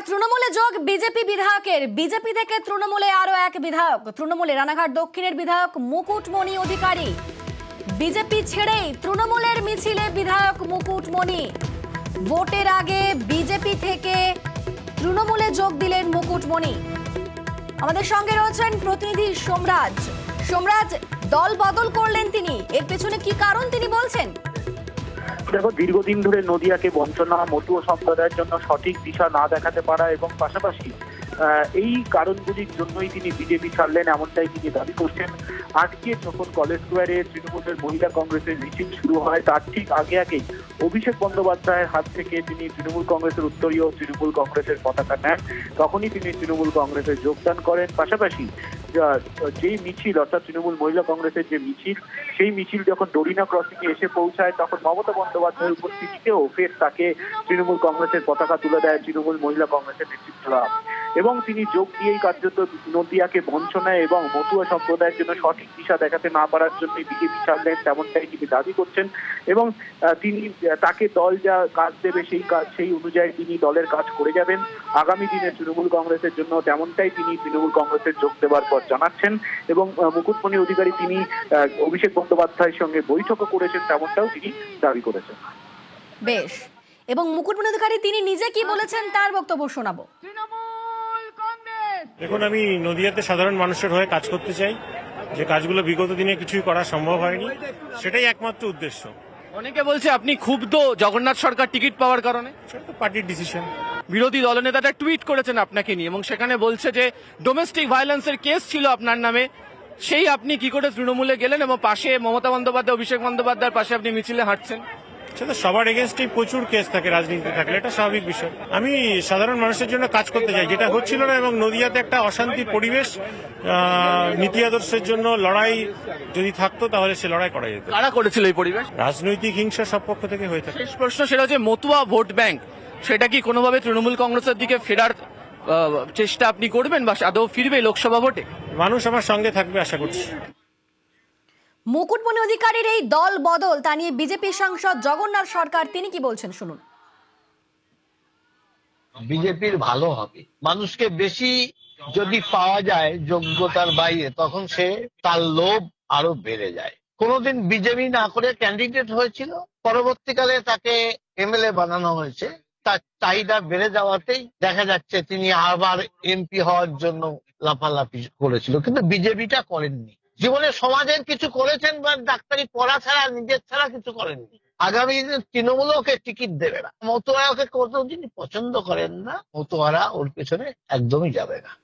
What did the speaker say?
তৃণমূলে যোগ বিজেপি বিধায়কের। বিজেপি থেকে তৃণমূলে আরো এক বিধায়ক, তৃণমূলে রানাঘাট দক্ষিণের বিধায়ক মুকুটমণি অধিকারী। বিজেপি ছেড়েই তৃণমূলের মিছিলে বিধায়ক মুকুটমণি। ভোটের আগে বিজেপি থেকে তৃণমূলে যোগ দিলেন মুকুটমণি। আমাদের সঙ্গে রয়েছেন প্রতিনিধি সোমরাজ। সোমরাজ, দল বদল করলেন তিনি, এর পেছনে কি কারণ তিনি বলছেন? দেখো, দীর্ঘদিন ধরে নদিয়াকে বঞ্চনা, মতুয়া সম্প্রদায়ের জন্য সঠিক দিশা না দেখাতে পারা এবং পাশাপাশি এই কারণগুলির জন্যই তিনি বিজেপি ছাড়লেন, এমনটাই তিনি দাবি করছেন। আজকে যখন কলেজ স্কোয়ারে তৃণমূলের মহিলা কংগ্রেসের মিছিল শুরু হয়, তার ঠিক আগেই অভিষেক বন্দ্যোপাধ্যায়ের হাত থেকে তিনি তৃণমূল কংগ্রেসের উত্তরীয় তৃণমূল কংগ্রেসের পতাকা নেন। তখনই তিনি তৃণমূল কংগ্রেসে যোগদান করেন। পাশাপাশি যেই মিছিল, অর্থাৎ তৃণমূল মহিলা কংগ্রেসের যে মিছিল, সেই মিছিল যখন ডোরিনা ক্রসিং এ এসে পৌঁছায়, তখন মমতা বন্দ্যোপাধ্যায়ের উপস্থিতিতেও ফের তাকে তৃণমূল কংগ্রেসের পতাকা তুলে দেয় তৃণমূল মহিলা কংগ্রেসের নেতৃত্বরা। এবং তিনি যোগ দিয়েই কার্যত নদিয়াকে বঞ্চনায় এবং মতুয়া সম্প্রদায়ের জন্য সঠিক দিশা দেখাতে না পারার জন্য বিজেপি ছাড়লেন, তেমনটাই তিনি দাবি করছেন। এবং তিনি তাকে দল যা কাজ দেবে সেই অনুযায়ী তিনি দলের কাজ করে যাবেন আগামী দিনে তৃণমূল কংগ্রেসের জন্য, তেমনটাই তিনি তৃণমূল কংগ্রেসের যোগ দেওয়ার পর জানাচ্ছেন। এবং মুকুটমণি অধিকারী তিনি অভিষেক বন্দ্যোপাধ্যায়ের সঙ্গে বৈঠকও করেছেন, তেমনটাও তিনি দাবি করেছেন। বেশ, এবং মুকুটমণি অধিকারী তিনি নিজে কি বলেছেন তার বক্তব্য শোনাবো। দেখুন, আমি নদিয়াতে সাধারণ মানুষের হয়ে কাজ করতে চাই। যে কাজগুলো বিগত দিনে কিছুই করা সম্ভব হয়নি, সেটাই একমাত্র উদ্দেশ্য। অনেকে বলছে আপনি ক্ষুব্ধ জগন্নাথ সরকার টিকিট পাওয়ার কারণে। সেটা তো পার্টির ডিসিশন। বিরোধী দলনেতাটা টুইট করেছেন আপনাকে নিয়ে এবং সেখানে বলছে যে ডোমেস্টিক ভায়োলেন্সের কেস ছিল আপনার নামে, সেই আপনি কি করে তৃণমূলে গেলেন এবং পাশে মমতা বন্দ্যোপাধ্যায়, অভিষেক বন্দ্যোপাধ্যায়ের পাশে আপনি মিছিলে হাঁটছেন। সেটা সবার এগেনস্টেই প্রচুর কেস থাকে রাজনীতিতে থাকলে, এটা স্বাভাবিক বিষয়। আমি সাধারণ মানুষের জন্য কাজ করতে চাই, যেটা হচ্ছিল না। এবং নদিয়াতে একটা অশান্তির পরিবেশ, নীতি আদর্শের জন্য লড়াই যদি থাকতো তাহলে সে লড়াই করা যেত। কারা করেছিল এই পরিবেশ? রাজনৈতিক হিংসা সব পক্ষ থেকে হয়ে থাকে। শেষ প্রশ্ন, সেটা হচ্ছে মতুয়া ভোট ব্যাংক, সেটা কি কোনোভাবে তৃণমূল কংগ্রেসের দিকে ফেরার চেষ্টা আপনি করবেন বা আদৌ ফিরবে লোকসভা ভোটে? মানুষ আমার সঙ্গে থাকবে আশা করছি। মুকুটমণি অধিকারীর এই দল বদল, তা নিয়ে বিজেপি সাংসদ জগন্নাথ সরকার তিনি কি বলছেন শুনুন। বিজেপির ভালো হবে, মানুষকে বেশি যদি পাওয়া যায় যোগ্যতার বাইরে, তখন সে তার লোভ আরো বেড়ে যায়। কোনোদিন বিজেপি না করে ক্যান্ডিডেট হয়েছিল, পরবর্তীকালে তাকে এমএলএ বানানো হয়েছে। তার চাহিদা বেড়ে যাওয়াতেই দেখা যাচ্ছে তিনি আবার এমপি হওয়ার জন্য লাফালাফি করেছিল, কিন্তু বিজেপিটা করেননি। জীবনে সমাজের কিছু করেছেন বা ডাক্তারি পড়া ছাড়া, নিজের ছাড়া কিছু করেননি। আগামী দিনে তৃণমূলও ওকে টিকিট দেবে না। মতুয়ারা ওকে কোনোদিনই পছন্দ করেন না, মতুয়ারা ওর পেছনে একদমই যাবে না।